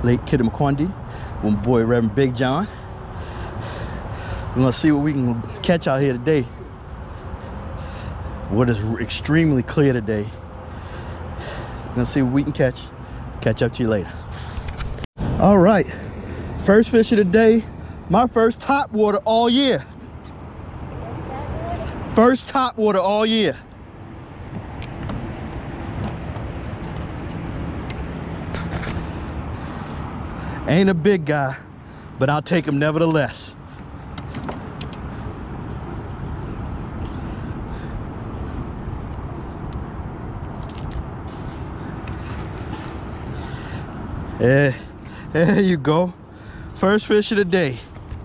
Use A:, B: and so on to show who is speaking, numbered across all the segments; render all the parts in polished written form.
A: Lake Kittamaqundi with my boy Rev BigJohn. We're gonna see what we can catch out here today. Water's extremely clear today. We're gonna see what we can catch. Catch up to you later. All right, first fish of the day. My first top water all year. First top water all year. Ain't a big guy, but I'll take him nevertheless. There you go. First fish of the day.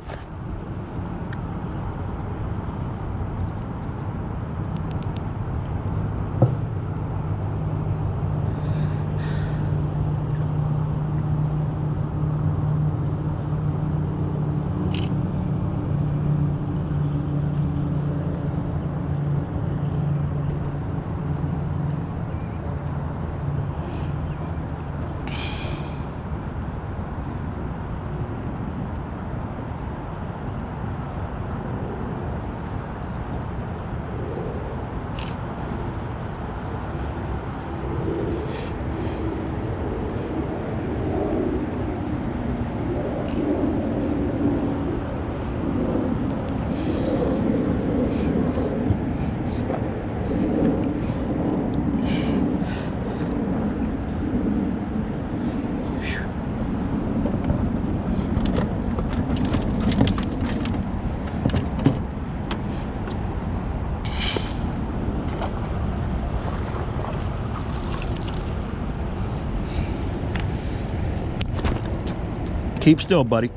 A: Keep still, buddy.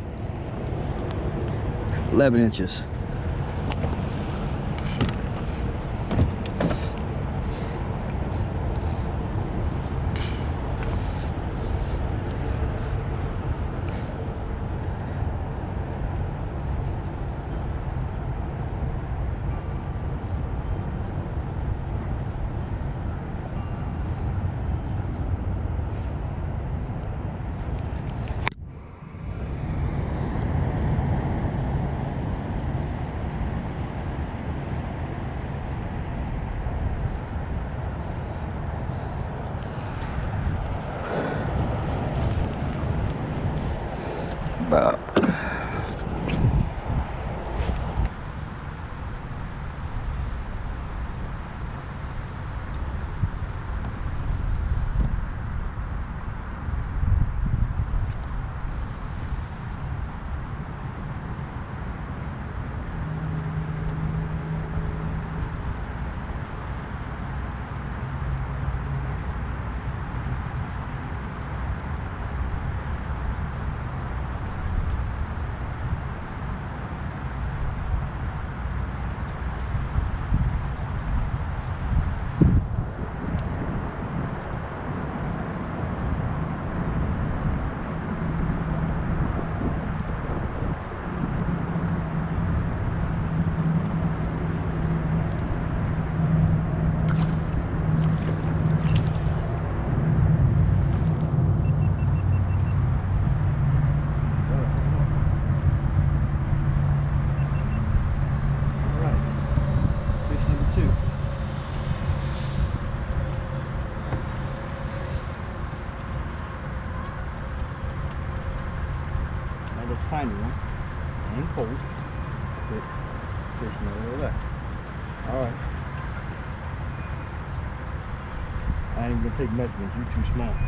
A: 11 inches. About tiny one, ain't cold, but fish nevertheless. All right. I ain't even gonna take measurements, you're too small.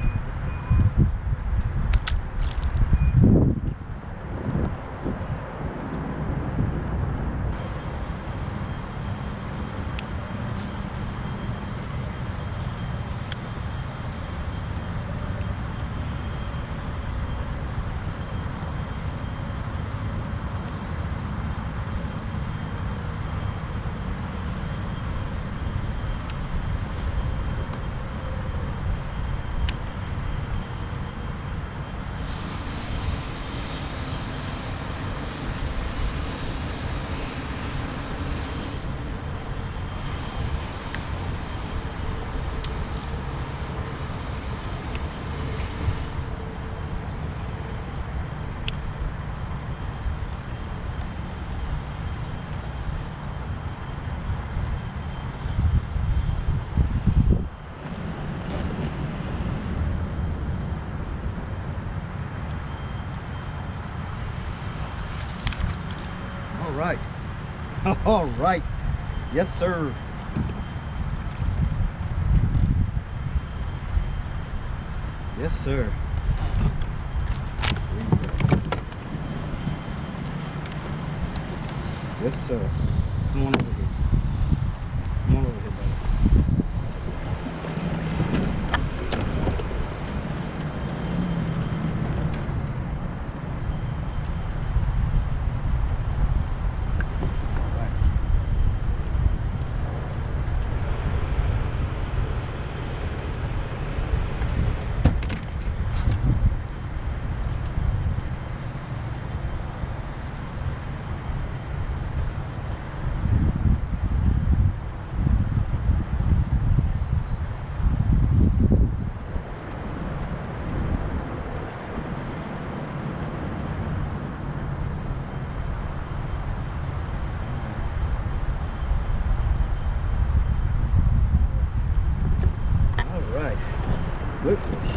A: right. All right. Yes, sir. Yes, sir. Yes, sir. Come on over here. Come on over here, buddy. Good fish.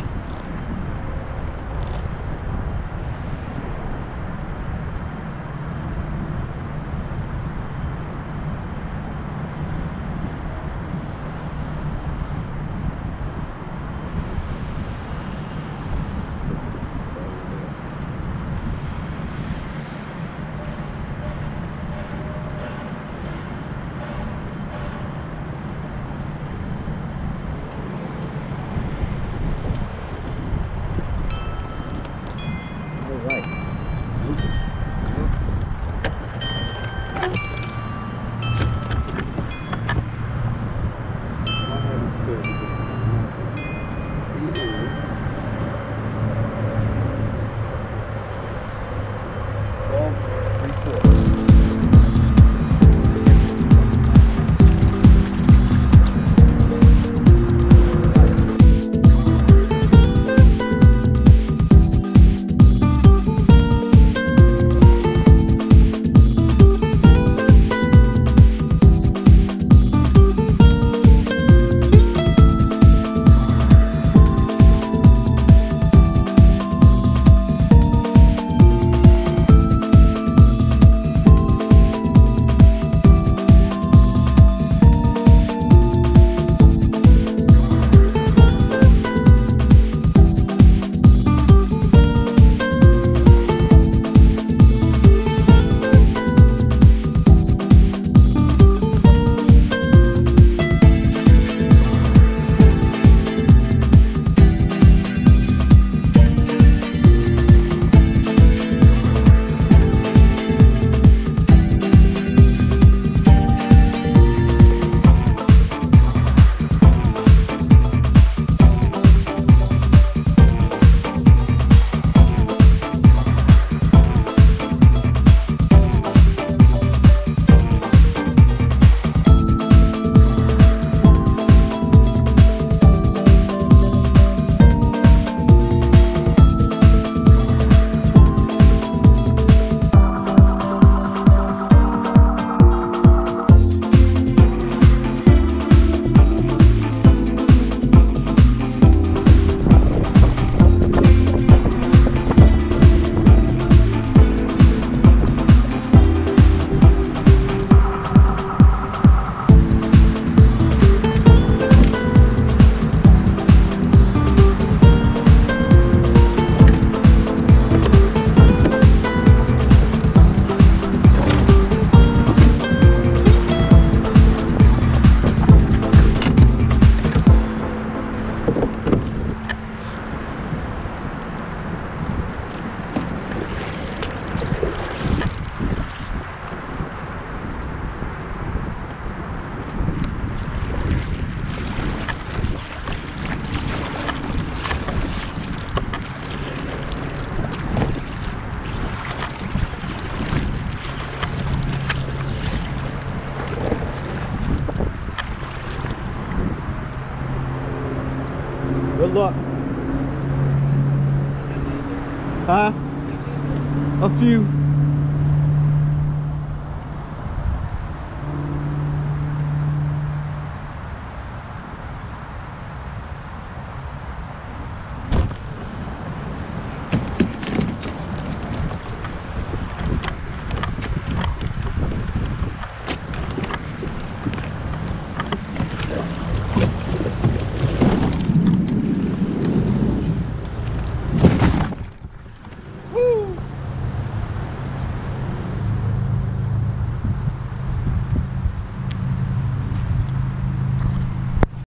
A: Good luck. Huh? A few.